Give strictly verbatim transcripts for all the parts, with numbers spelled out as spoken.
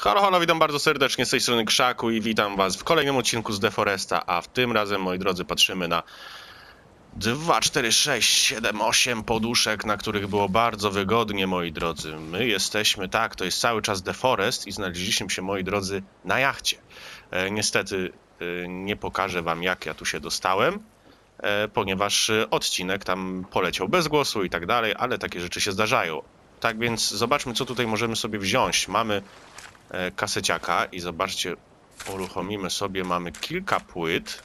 Halo, halo, witam bardzo serdecznie z tej strony Krzaku i witam was w kolejnym odcinku z Deforesta, a w tym razem, moi drodzy, patrzymy na dwa, cztery, sześć, siedem, osiem poduszek, na których było bardzo wygodnie, moi drodzy. My jesteśmy, tak, to jest cały czas Deforest i znaleźliśmy się, moi drodzy, na jachcie. E, niestety e, nie pokażę wam, jak ja tu się dostałem, e, ponieważ odcinek tam poleciał bez głosu i tak dalej, ale takie rzeczy się zdarzają. Tak więc zobaczmy, co tutaj możemy sobie wziąć. Mamy kaseciaka i zobaczcie, uruchomimy sobie, mamy kilka płyt,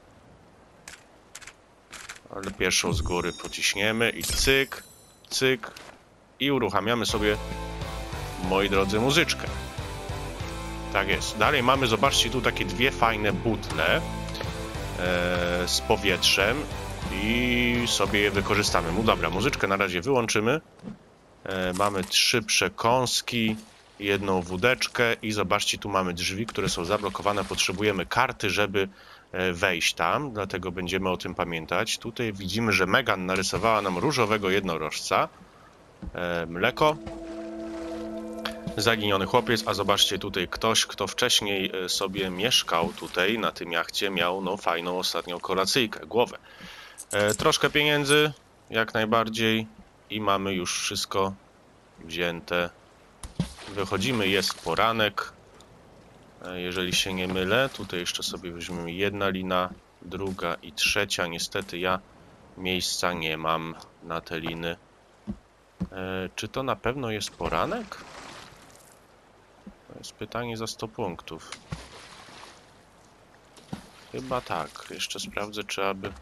ale pierwszą z góry pociśniemy i cyk, cyk i uruchamiamy sobie, moi drodzy, muzyczkę. Tak jest. Dalej mamy, zobaczcie, tu takie dwie fajne butle e, z powietrzem i sobie je wykorzystamy. No dobra, muzyczkę na razie wyłączymy. E, mamy trzy przekąski, jedną wódeczkę i zobaczcie, tu mamy drzwi, które są zablokowane. Potrzebujemy karty, żeby wejść tam, dlatego będziemy o tym pamiętać. Tutaj widzimy, że Megan narysowała nam różowego jednorożca. E, mleko. Zaginiony chłopiec, a zobaczcie tutaj ktoś, kto wcześniej sobie mieszkał tutaj na tym jachcie, miał no fajną ostatnią kolacyjkę, głowę. E, troszkę pieniędzy, jak najbardziej i mamy już wszystko wzięte. Wychodzimy, jest poranek, jeżeli się nie mylę. Tutaj jeszcze sobie weźmiemy jedna lina, druga i trzecia. Niestety ja miejsca nie mam na te liny. E, czy to na pewno jest poranek? To jest pytanie za sto punktów. Chyba tak. Jeszcze sprawdzę, czy aby...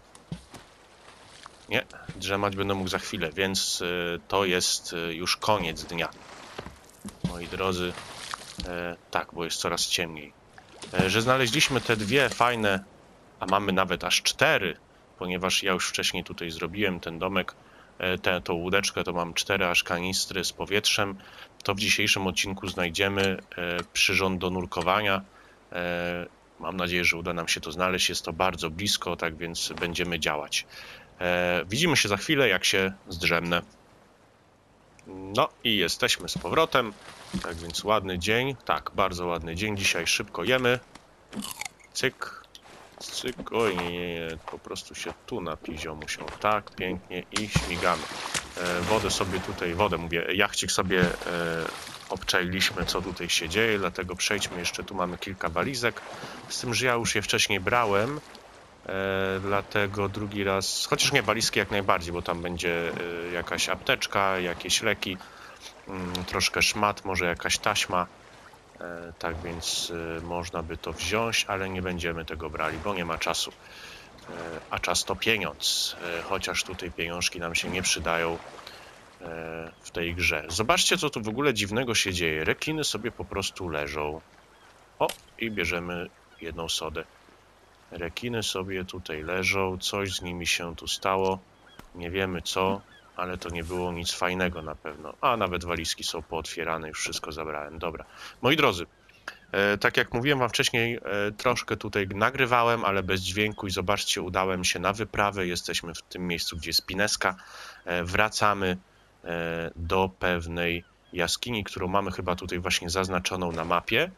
Nie, drzemać będę mógł za chwilę, więc y, to jest y, już koniec dnia. Moi drodzy, e, tak, bo jest coraz ciemniej. E, że znaleźliśmy te dwie fajne, a mamy nawet aż cztery, ponieważ ja już wcześniej tutaj zrobiłem ten domek, e, tę tą łódeczkę, to mam cztery aż kanistry z powietrzem. To w dzisiejszym odcinku znajdziemy e, przyrząd do nurkowania. E, mam nadzieję, że uda nam się to znaleźć. Jest to bardzo blisko, tak więc będziemy działać. E, widzimy się za chwilę, jak się zdrzemnę. No i jesteśmy z powrotem, tak więc ładny dzień, tak, bardzo ładny dzień, dzisiaj szybko jemy, cyk, cyk, oj nie, nie, nie, po prostu się tu napizią musiał, tak, pięknie i śmigamy. E, wodę sobie tutaj, wodę mówię, jachcik sobie e, obczailiśmy, co tutaj się dzieje, dlatego przejdźmy jeszcze, tu mamy kilka walizek, z tym, że ja już je wcześniej brałem. E, dlatego drugi raz, chociaż nie, walizki jak najbardziej, bo tam będzie e, jakaś apteczka, jakieś leki, mm, troszkę szmat, może jakaś taśma, e, tak więc e, można by to wziąć, ale nie będziemy tego brali, bo nie ma czasu, e, a czas to pieniądz, e, chociaż tutaj pieniążki nam się nie przydają e, w tej grze. Zobaczcie, co tu w ogóle dziwnego się dzieje, rekiny sobie po prostu leżą, o, i bierzemy jedną sodę. Rekiny sobie tutaj leżą, coś z nimi się tu stało, nie wiemy co, ale to nie było nic fajnego na pewno. A nawet walizki są pootwierane, już wszystko zabrałem. Dobra. Moi drodzy, e, tak jak mówiłem wam wcześniej, e, troszkę tutaj nagrywałem, ale bez dźwięku i zobaczcie, udałem się na wyprawę. Jesteśmy w tym miejscu, gdzie jest Pineska. E, wracamy e, do pewnej jaskini, którą mamy chyba tutaj właśnie zaznaczoną na mapie.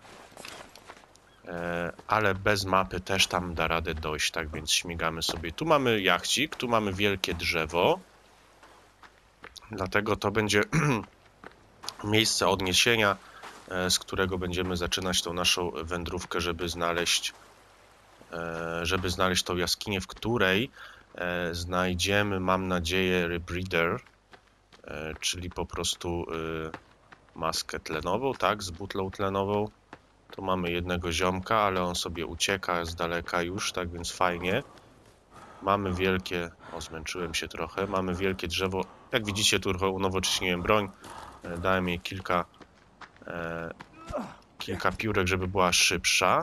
Ale bez mapy też tam da radę dojść, tak więc śmigamy sobie. Tu mamy jachcik, tu mamy wielkie drzewo, dlatego to będzie miejsce odniesienia, z którego będziemy zaczynać tą naszą wędrówkę, żeby znaleźć, żeby znaleźć tą jaskinię, w której znajdziemy, mam nadzieję, rebreather, czyli po prostu maskę tlenową, tak, z butlą tlenową. Tu mamy jednego ziomka, ale on sobie ucieka z daleka już, tak więc fajnie. Mamy wielkie... O, zmęczyłem się trochę. Mamy wielkie drzewo. Jak widzicie, tu unowocześniłem broń. Dałem jej kilka... E, kilka piórek, żeby była szybsza.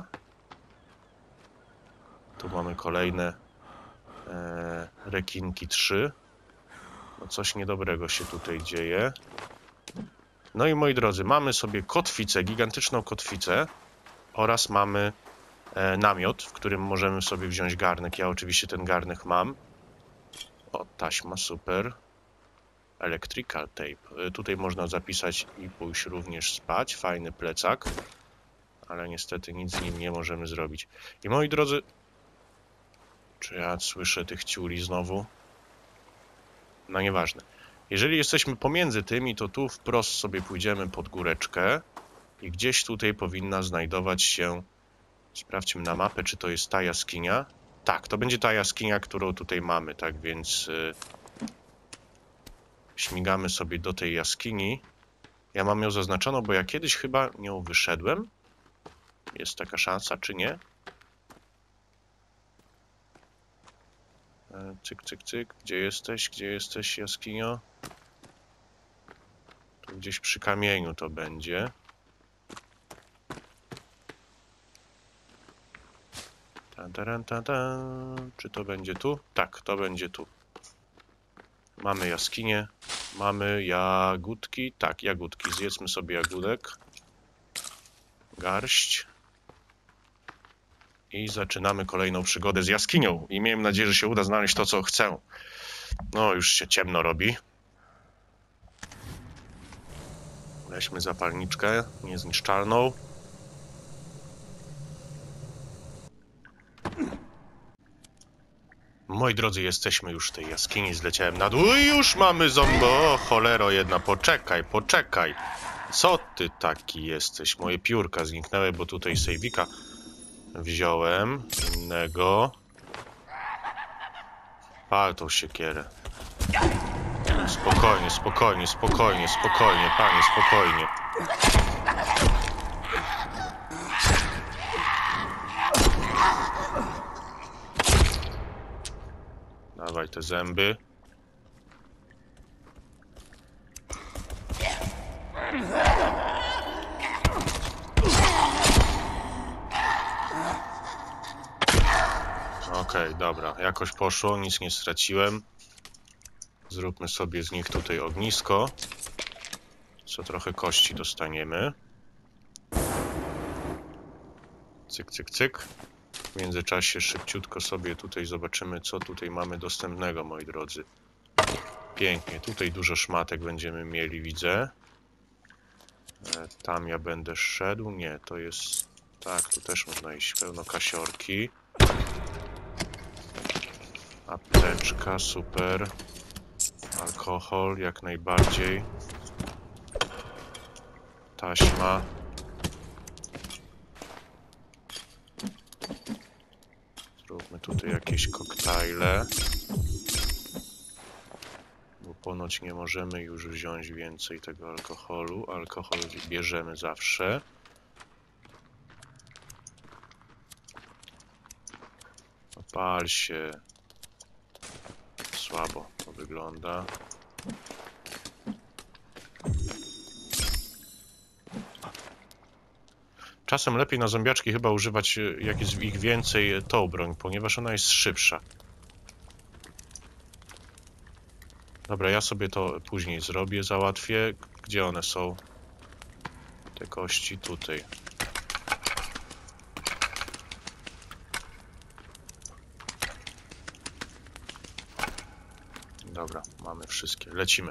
Tu mamy kolejne e, rekinki trzy. No coś niedobrego się tutaj dzieje. No i moi drodzy, mamy sobie kotwicę, gigantyczną kotwicę oraz mamy e, namiot, w którym możemy sobie wziąć garnek. Ja oczywiście ten garnek mam. O, taśma, super. Electrical tape. Tutaj można zapisać i pójść również spać. Fajny plecak. Ale niestety nic z nim nie możemy zrobić. I moi drodzy... Czy ja słyszę tych ciuli znowu? No nieważne. Jeżeli jesteśmy pomiędzy tymi, to tu wprost sobie pójdziemy pod góreczkę. I gdzieś tutaj powinna znajdować się... Sprawdźmy na mapę, czy to jest ta jaskinia. Tak, to będzie ta jaskinia, którą tutaj mamy. Tak więc... Yy... Śmigamy sobie do tej jaskini. Ja mam ją zaznaczoną, bo ja kiedyś chyba nią wyszedłem. Jest taka szansa, czy nie? Cyk, cyk, cyk. Gdzie jesteś? Gdzie jesteś, jaskinio? Tu gdzieś przy kamieniu to będzie. Ta, ta, ta, ta. Czy to będzie tu? Tak, to będzie tu. Mamy jaskinię. Mamy jagódki. Tak, jagódki. Zjedzmy sobie jagódek. Garść. I zaczynamy kolejną przygodę z jaskinią. I miejmy nadzieję, że się uda znaleźć to, co chcę. No, już się ciemno robi. Weźmy zapalniczkę niezniszczalną. Moi drodzy, jesteśmy już w tej jaskini. Zleciałem na dół i już mamy zombie. O, cholero jedna. Poczekaj, poczekaj. Co ty taki jesteś? Moje piórka zniknęły, bo tutaj sejwika wziąłem innego. Pal tą siekierę. Spokojnie, spokojnie, spokojnie, spokojnie, panie, spokojnie. Dawaj te zęby. Okej, okay, dobra. Jakoś poszło, nic nie straciłem. Zróbmy sobie z nich tutaj ognisko. Co trochę kości dostaniemy. Cyk, cyk, cyk. W międzyczasie szybciutko sobie tutaj zobaczymy, co tutaj mamy dostępnego, moi drodzy. Pięknie. Tutaj dużo szmatek będziemy mieli, widzę. Tam ja będę szedł. Nie, to jest... Tak, tu też można iść. Pełno kasiorki. Apteczka, super. Alkohol, jak najbardziej. Taśma. Zróbmy tutaj jakieś koktajle. Bo ponoć nie możemy już wziąć więcej tego alkoholu. Alkohol bierzemy zawsze. Pal się. Słabo to wygląda. Czasem lepiej na zombiaczki chyba używać, jak jest ich więcej, tą broń, ponieważ ona jest szybsza. Dobra, ja sobie to później zrobię, załatwię. Gdzie one są? Te kości tutaj. Dobra, mamy wszystkie. Lecimy.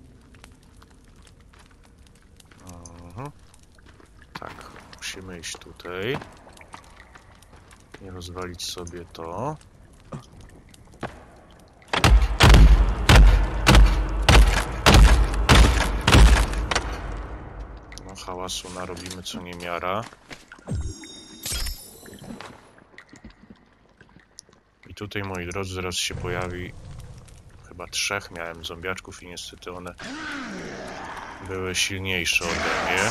Mhm. Tak, musimy iść tutaj. Nie rozwalić sobie to. No, hałasu narobimy co niemiara. I tutaj, moi drodzy, zaraz się pojawi... Chyba trzech miałem zombiaczków i niestety one były silniejsze ode mnie.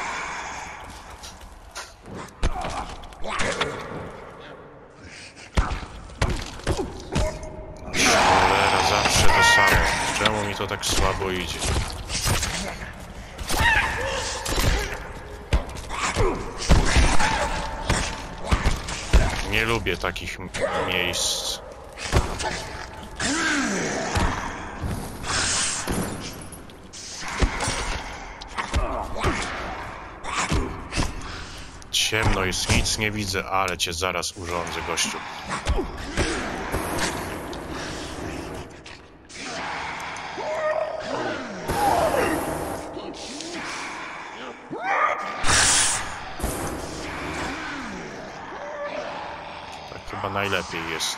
Cholera, zawsze to samo. Czemu mi to tak słabo idzie? Nie lubię takich miejsc. Ciemno jest, nic nie widzę, ale cię zaraz urządzę, gościu. chyba najlepiej jest.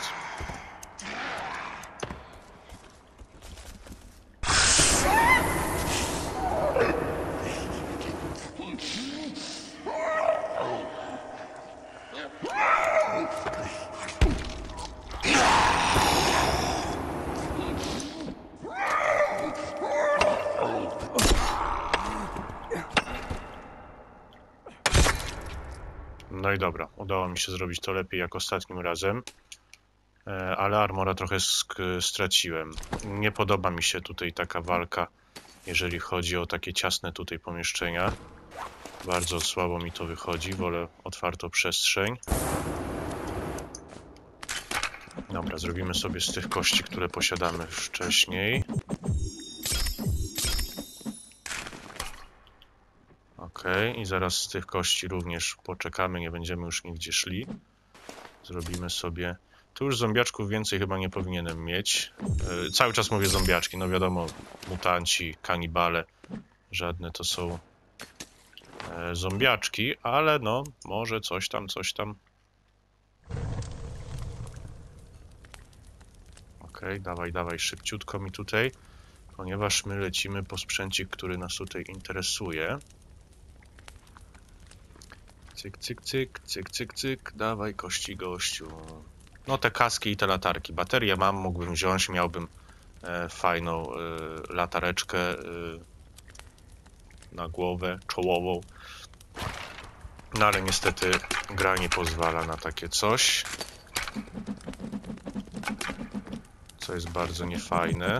No i dobra, udało mi się zrobić to lepiej jak ostatnim razem, ale armora trochę straciłem. Nie podoba mi się tutaj taka walka, jeżeli chodzi o takie ciasne tutaj pomieszczenia. Bardzo słabo mi to wychodzi, wolę otwartą przestrzeń. Dobra, zrobimy sobie z tych kości, które posiadamy wcześniej. Okej, okay, i zaraz z tych kości również poczekamy, nie będziemy już nigdzie szli. Zrobimy sobie... Tu już zombiaczków więcej chyba nie powinienem mieć. Yy, cały czas mówię zombiaczki, no wiadomo, mutanci, kanibale, żadne to są yy, zombiaczki, ale no, może coś tam, coś tam. Okej, okay, dawaj, dawaj, szybciutko mi tutaj, ponieważ my lecimy po sprzęcik, który nas tutaj interesuje. Cyk, cyk, cyk, cyk, cyk, cyk, dawaj kości gościu. No te kaski i te latarki. Baterię mam, mógłbym wziąć, miałbym e, fajną e, latareczkę e, na głowę, czołową. No ale niestety gra nie pozwala na takie coś. Co jest bardzo niefajne.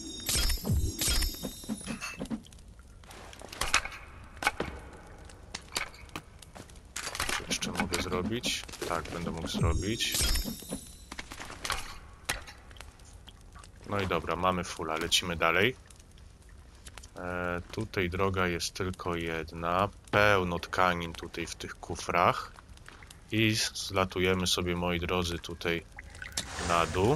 Jeszcze mogę zrobić. Tak, będę mógł zrobić. No i dobra, mamy fulla, lecimy dalej. E, tutaj droga jest tylko jedna. Pełno tkanin tutaj w tych kufrach. I zlatujemy sobie, moi drodzy, tutaj na dół.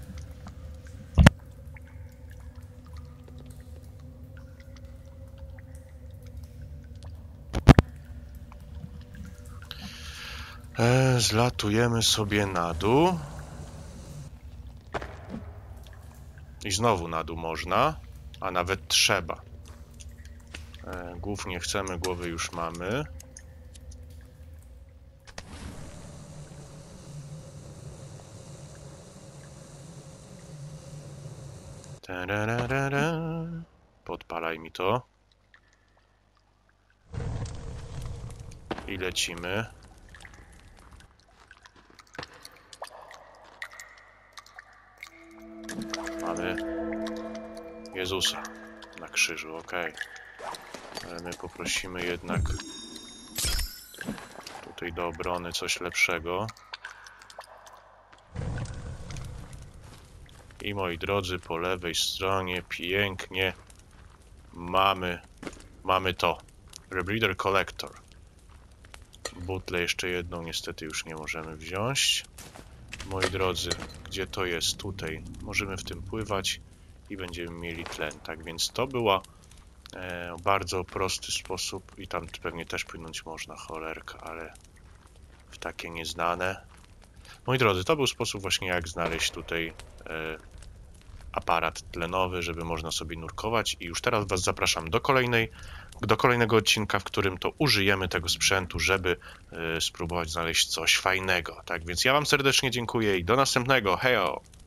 E, zlatujemy sobie na dół. I znowu na dół można, a nawet trzeba. E, głów nie chcemy, głowy już mamy. Tararara. Podpalaj mi to. I lecimy. Mamy Jezusa na krzyżu, ok. Ale my poprosimy jednak tutaj do obrony coś lepszego. I moi drodzy, po lewej stronie pięknie mamy, mamy to. Rebreather Collector. Butlę jeszcze jedną niestety już nie możemy wziąć. Moi drodzy, gdzie to jest? Tutaj. Możemy w tym pływać i będziemy mieli tlen. Tak więc to była e, bardzo prosty sposób i tam pewnie też płynąć można, cholerka, ale w takie nieznane. Moi drodzy, to był sposób właśnie jak znaleźć tutaj e, aparat tlenowy, żeby można sobie nurkować i już teraz Was zapraszam do kolejnej, do kolejnego odcinka, w którym to użyjemy tego sprzętu, żeby y, spróbować znaleźć coś fajnego. Tak więc ja Wam serdecznie dziękuję i do następnego. Hejo!